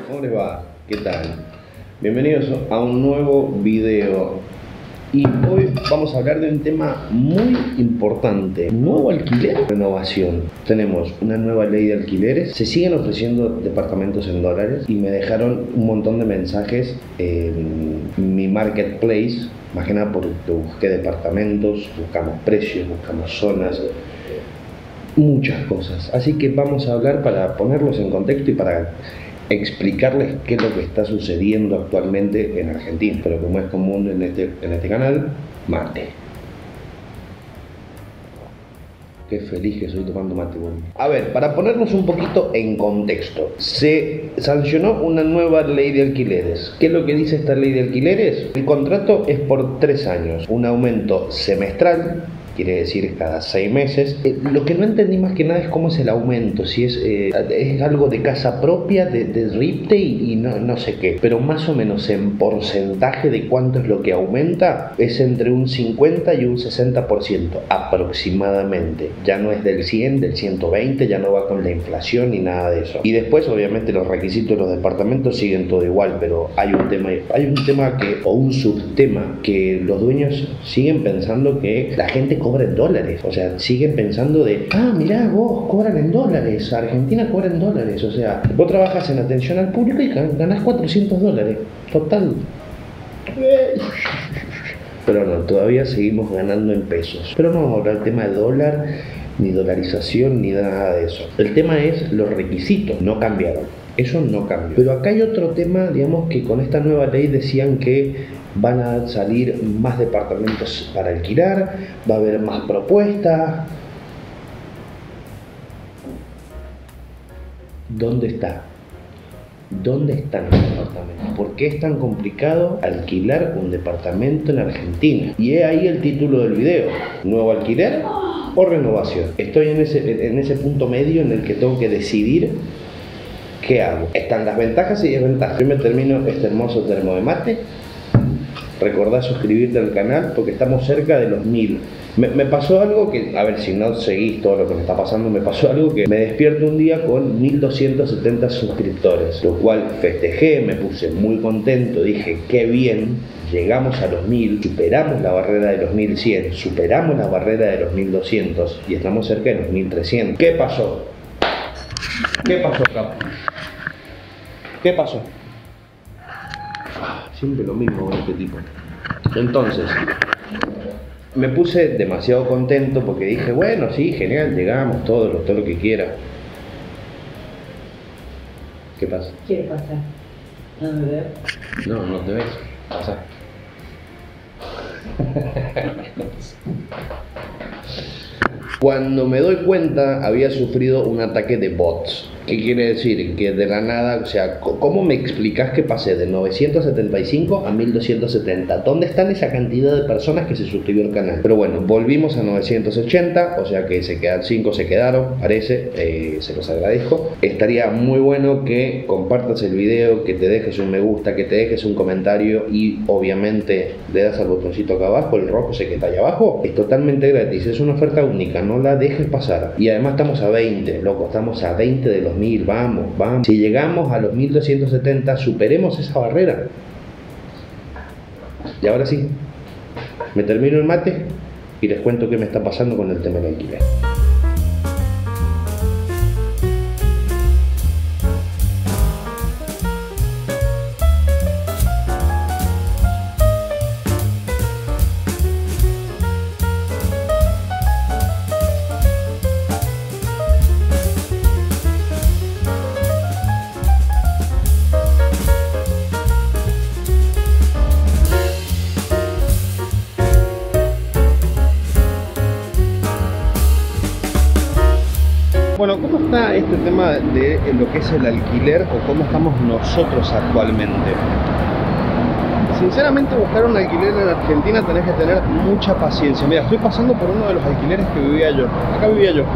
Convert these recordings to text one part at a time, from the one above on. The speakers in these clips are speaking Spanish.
¿Cómo les va? ¿Qué tal? Bienvenidos a un nuevo video. Y hoy vamos a hablar de un tema muy importante: nuevo alquiler, renovación. Tenemos una nueva ley de alquileres, se siguen ofreciendo departamentos en dólares y me dejaron un montón de mensajes en mi marketplace, más que nada porque busqué departamentos, buscamos precios, buscamos zonas, muchas cosas. Así que vamos a hablar para ponerlos en contexto y para explicarles qué es lo que está sucediendo actualmente en Argentina, pero como es común en este canal, mate. Qué feliz que soy tomando mate, bueno. A ver, para ponernos un poquito en contexto, se sancionó una nueva ley de alquileres. ¿Qué es lo que dice esta ley de alquileres? El contrato es por 3 años, un aumento semestral, quiere decir cada 6 meses. Lo que no entendí más que nada es cómo es el aumento, si es algo de casa propia, de RIPTE y no sé qué, pero más o menos en porcentaje de cuánto es lo que aumenta, es entre un 50 y un 60% aproximadamente. Ya no es del 100, del 120, ya no va con la inflación ni nada de eso. Y después obviamente los requisitos de los departamentos siguen todo igual, pero hay un tema que, o un subtema, que los dueños siguen pensando que la gente cobra en dólares. O sea, siguen pensando de, mirá, vos cobran en dólares, Argentina cobra en dólares. O sea, vos trabajas en atención al público y ganás $400. Total. Pero no, todavía seguimos ganando en pesos. Pero no vamos a hablar del tema de dólar, ni dolarización, ni nada de eso. El tema es los requisitos, no cambiaron. Eso no cambió. Pero acá hay otro tema, digamos, que con esta nueva ley decían que van a salir más departamentos para alquilar, va a haber más propuestas. ¿Dónde está? ¿Dónde están los departamentos? ¿Por qué es tan complicado alquilar un departamento en Argentina? Y es ahí el título del video: ¿nuevo alquiler o renovación? Estoy en ese punto medio en el que tengo que decidir qué hago. Están las ventajas y desventajas. Yo me termino este hermoso termo de mate. Recordá suscribirte al canal porque estamos cerca de los 1000. Me pasó algo que, a ver, si no seguís todo lo que me está pasando, me pasó algo que me despierto un día con 1270 suscriptores, lo cual festejé, me puse muy contento, dije qué bien, llegamos a los 1000, superamos la barrera de los 1100, superamos la barrera de los 1200 y estamos cerca de los 1300. ¿Qué pasó? ¿Qué pasó, capo? ¿Qué pasó? Siempre lo mismo con este tipo. Entonces, me puse demasiado contento porque dije, bueno, sí, genial, llegamos, todo lo que quiera. ¿Qué pasa? ¿Qué pasa? ¿No me veo? No te ves. Pasa. Cuando me doy cuenta, había sufrido un ataque de bots. ¿Qué quiere decir? Que de la nada, o sea, ¿cómo me explicás que pasé de 975 a 1270? ¿Dónde están esa cantidad de personas que se suscribió al canal? Pero bueno, volvimos a 980, o sea que 5 se quedaron, parece, se los agradezco. Estaría muy bueno que compartas el video, que te dejes un me gusta, que te dejes un comentario y obviamente le das al botoncito acá abajo, el rojo ese que está ahí abajo. Es totalmente gratis, es una oferta única, no la dejes pasar. Y además estamos a 20, loco, estamos a 20 de los 1000, vamos. Si llegamos a los 1270, superemos esa barrera. Y ahora sí, me termino el mate y les cuento qué me está pasando con el tema del alquiler. Bueno, ¿cómo está este tema de lo que es el alquiler o cómo estamos nosotros actualmente? Sinceramente, buscar un alquiler en Argentina tenés que tener mucha paciencia. Mira, estoy pasando por uno de los alquileres que vivía yo. Acá vivía yo.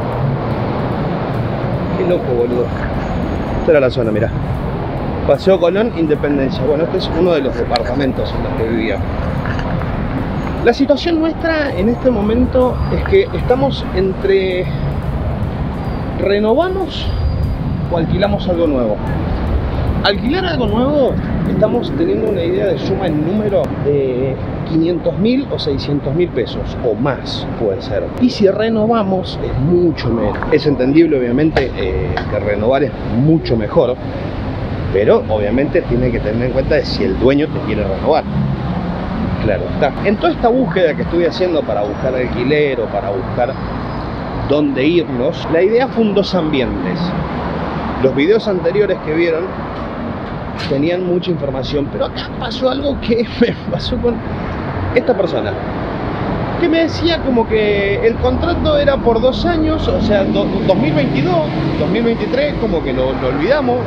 Qué loco, boludo. Esta era la zona, mira. Paseo Colón, Independencia. Bueno, este es uno de los departamentos en los que vivía. La situación nuestra en este momento es que estamos entre ¿renovamos o alquilamos algo nuevo? Alquilar algo nuevo, estamos teniendo una idea de suma en número de 500.000 o 600.000 pesos o más puede ser. Y si renovamos es mucho menos. Es entendible obviamente que renovar es mucho mejor, pero obviamente tiene que tener en cuenta de si el dueño te quiere renovar. Claro está. En toda esta búsqueda que estuve haciendo para buscar alquiler o para buscar dónde irnos, la idea fue en dos ambientes. Los videos anteriores que vieron tenían mucha información, pero acá pasó algo que me pasó con esta persona, que me decía como que el contrato era por 2 años, o sea, 2022, 2023, como que lo olvidamos.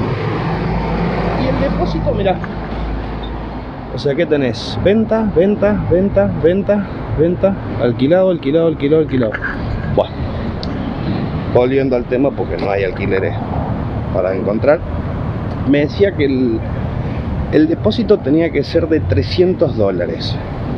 Y el depósito, mirá, o sea, ¿qué tenés? Venta, venta, venta, venta, venta, alquilado, alquilado, alquilado, alquilado. Bueno, volviendo al tema, porque no hay alquileres para encontrar, me decía que el depósito tenía que ser de $300.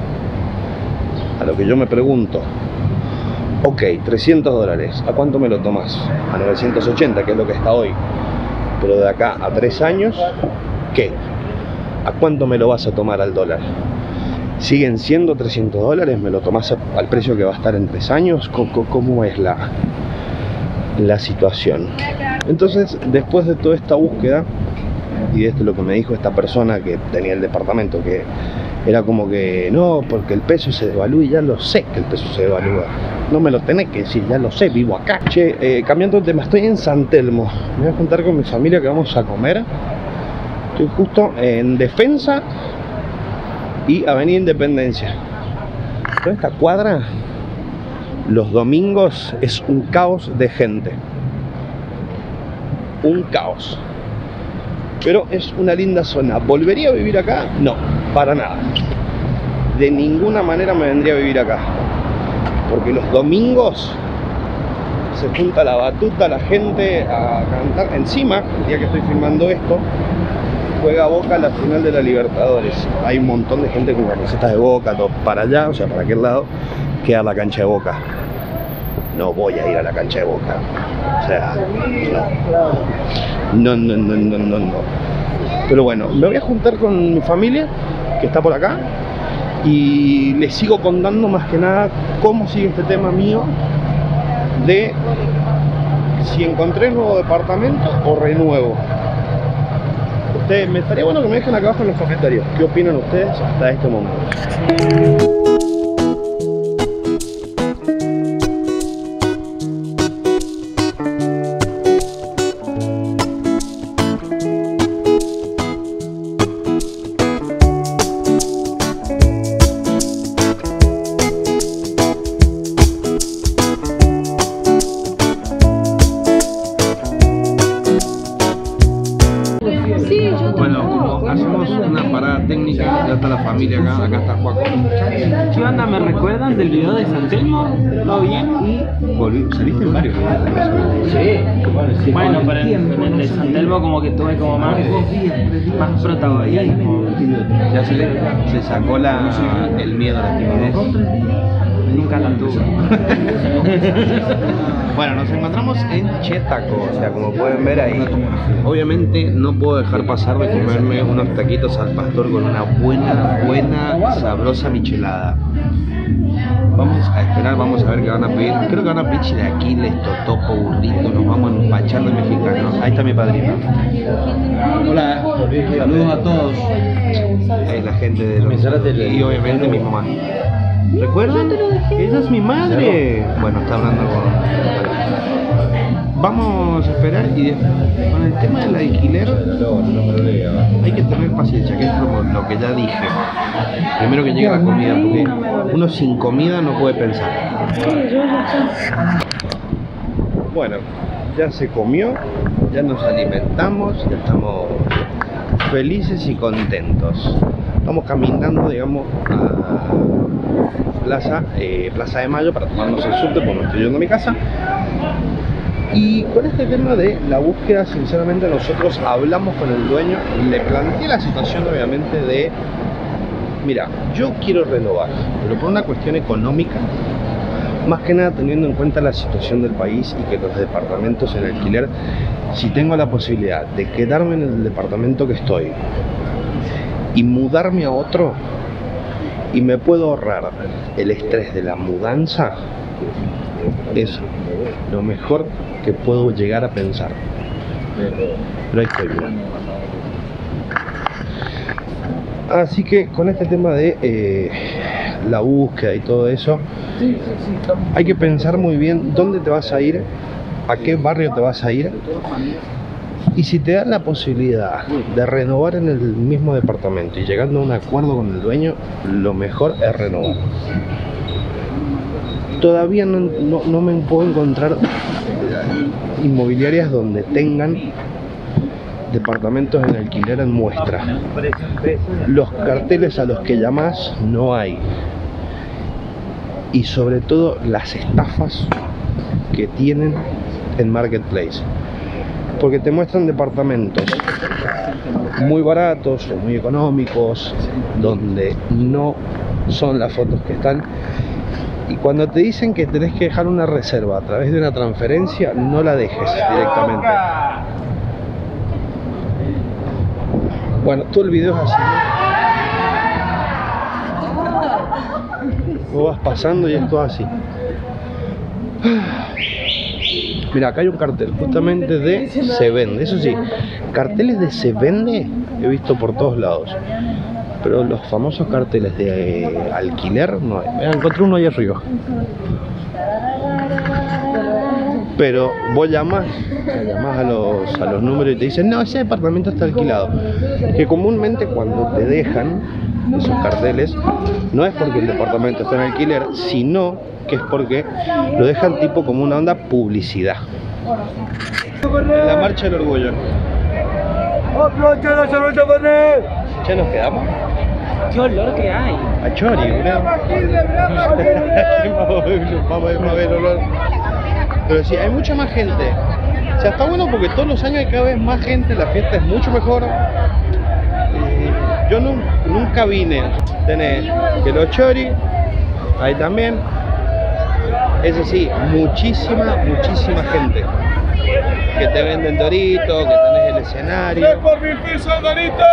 A lo que yo me pregunto, ok, $300, ¿a cuánto me lo tomás? A 980, que es lo que está hoy. Pero de acá a 3 años, ¿qué? ¿A cuánto me lo vas a tomar al dólar? ¿Siguen siendo $300? ¿Me lo tomás al precio que va a estar en 3 años? ¿Cómo es la situación? Entonces, después de toda esta búsqueda y de esto lo que me dijo esta persona que tenía el departamento, que era como que no, porque el peso se devalúa, y ya lo sé que el peso se devalúa, no me lo tenés que decir, ya lo sé, vivo acá. Che, cambiando de tema, estoy en San Telmo, me voy a juntar con mi familia que vamos a comer. Estoy justo en Defensa y Avenida Independencia. Toda esta cuadra los domingos es un caos de gente, un caos. Pero es una linda zona. ¿Volvería a vivir acá? No, para nada. De ninguna manera me vendría a vivir acá, porque los domingos se junta la batuta, la gente a cantar. Encima, el día que estoy filmando esto, juega Boca la final de la Libertadores. Hay un montón de gente con camisetas de Boca, todo para allá, o sea, para aquel lado queda la cancha de Boca. No voy a ir a la cancha de Boca. O sea, no. Pero bueno, me voy a juntar con mi familia que está por acá y les sigo contando más que nada cómo sigue este tema mío de si encontré el nuevo departamento o renuevo. Ustedes, me estaría bueno que me dejen acá abajo en los comentarios qué opinan ustedes hasta este momento. Ya está la familia acá está Juaco. ¿Qué onda? ¿Me recuerdan del video de San Telmo? ¿Todo bien? Saliste en varios videos. Sí. Bueno, pero en el de San Telmo como que tuve como más protagonismo. Ya se sacó el miedo a la timidez. Nunca la tuve. Bueno, nos encontramos en Chetaco, o sea, como pueden ver ahí. Obviamente no puedo dejar pasar de comerme unos taquitos al pastor con una buena, sabrosa michelada. Vamos a esperar, vamos a ver qué van a pedir. Creo que van a pedir chilaquiles, totopo, burrito, nos vamos a empachar de mexicanos. Ahí está mi padrino. Hola, saludos a todos. Ahí la gente de y obviamente mi mamá. ¿Recuerdan? Esa es mi madre. Bueno, está hablando con... Vamos a esperar y con el tema del alquiler hay que tener paciencia, que es como lo que ya dije. Primero que llegue la comida, porque uno sin comida no puede pensar. Bueno, ya se comió, ya nos alimentamos, ya estamos felices y contentos. Estamos caminando, digamos, a Plaza de Mayo para tomarnos el subte, porque no estoy yendo a mi casa. Y con este tema de la búsqueda, sinceramente nosotros hablamos con el dueño, le planteé la situación obviamente de, mira, yo quiero renovar, pero por una cuestión económica Más que nada teniendo en cuenta la situación del país y que los departamentos en alquiler, si tengo la posibilidad de quedarme en el departamento que estoy y mudarme a otro y me puedo ahorrar el estrés de la mudanza, es lo mejor que puedo llegar a pensar. Pero ahí estoy, mira. Así que con este tema de la búsqueda y todo eso, hay que pensar muy bien dónde te vas a ir, a qué barrio te vas a ir, y si te dan la posibilidad de renovar en el mismo departamento y llegando a un acuerdo con el dueño, lo mejor es renovar. Todavía no me puedo encontrar inmobiliarias donde tengan departamentos en alquiler en muestra. Los carteles a los que llamás no hay. Y sobre todo las estafas que tienen en Marketplace, porque te muestran departamentos muy baratos o muy económicos donde no son las fotos que están, y cuando te dicen que tenés que dejar una reserva a través de una transferencia, no la dejes directamente. Bueno, todo el video es así, ¿no? Vos vas pasando y es todo así. Mira, acá hay un cartel justamente de se vende. Eso sí, carteles de se vende he visto por todos lados, pero los famosos carteles de alquiler no hay. Mira, encontré uno ahí arriba. Pero vos llamás a los números y te dicen, no, ese departamento está alquilado. Que comúnmente cuando te dejan esos carteles, no es porque el departamento está en alquiler, sino que es porque lo dejan tipo como una onda publicidad. La marcha del orgullo. ¿Ya nos quedamos? ¡Qué olor que hay! A chori, boludo. Vamos a ver olor. Pero sí, hay mucha más gente. O sea, está bueno porque todos los años hay cada vez más gente, la fiesta es mucho mejor. Yo nunca vine. Tenés que los chori, ahí también. Eso sí, muchísima gente. Que te venden doritos, que tenés el escenario. ¡3 por 1000 pesos, dorito!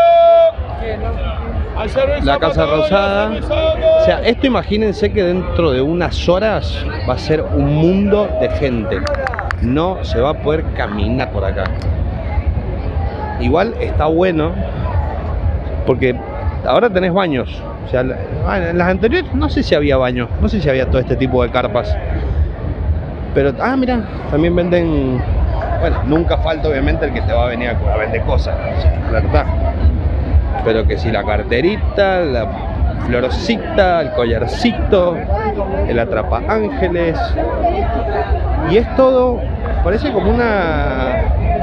La Casa Rosada. O sea, esto imagínense que dentro de unas horas va a ser un mundo de gente. No se va a poder caminar por acá. Igual está bueno porque ahora tenés baños. O sea, en las anteriores no sé si había baños, no sé si había todo este tipo de carpas. Pero, mira, también venden. Bueno, nunca falta obviamente el que te va a venir a vender cosas, o sea, la verdad. Pero que si la carterita, la florcita, el collarcito, el atrapa ángeles. Y es todo, parece como una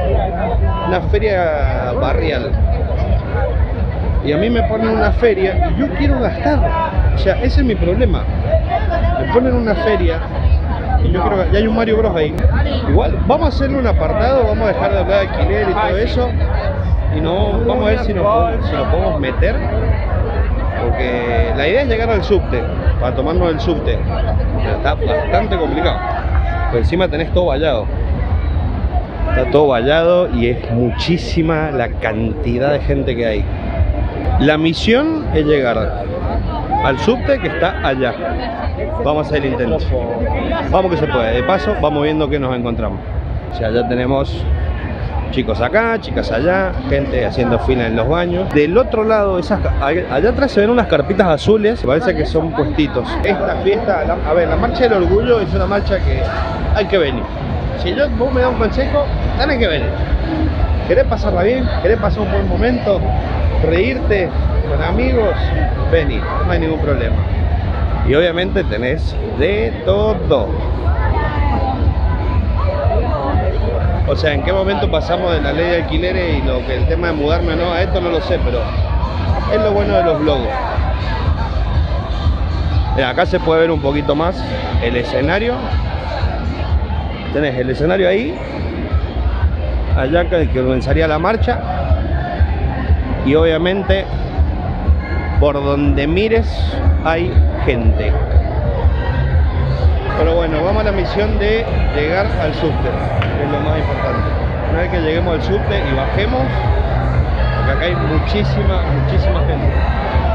feria barrial. Y a mí me ponen una feria y yo quiero gastar. O sea, ese es mi problema. Me ponen una feria y yo quiero gastar. Ya hay un Mario Bros ahí. Igual, vamos a hacerle un apartado, vamos a dejar de hablar de alquiler y todo eso. Y no, vamos a ver si nos podemos meter. Porque la idea es llegar al subte, para tomarnos el subte. Pero está bastante complicado. Pero encima tenés todo vallado. Está todo vallado y es muchísima la cantidad de gente que hay. La misión es llegar al subte que está allá. Vamos a hacer el intento. Vamos que se puede. De paso, vamos viendo qué nos encontramos. O sea, ya tenemos chicos acá, chicas allá, gente haciendo fila en los baños. Del otro lado, allá atrás se ven unas carpitas azules, parece que son puestitos. Esta fiesta, a ver, la marcha del orgullo es una marcha que hay que venir. Si vos me das un consejo, tenés que venir. ¿Querés pasarla bien? ¿Querés pasar un buen momento? ¿Reírte con amigos? Vení, no hay ningún problema. Y obviamente tenés de todo. O sea, ¿en qué momento pasamos de la ley de alquileres y lo que el tema de mudarme o no a esto? No lo sé, pero es lo bueno de los blogs. Acá se puede ver un poquito más el escenario. Tenés el escenario ahí, allá que comenzaría la marcha. Y obviamente, por donde mires, hay gente. Pero bueno, vamos a la misión de llegar al subte, que es lo más importante. Una vez que lleguemos al subte y bajemos, porque acá hay muchísima gente.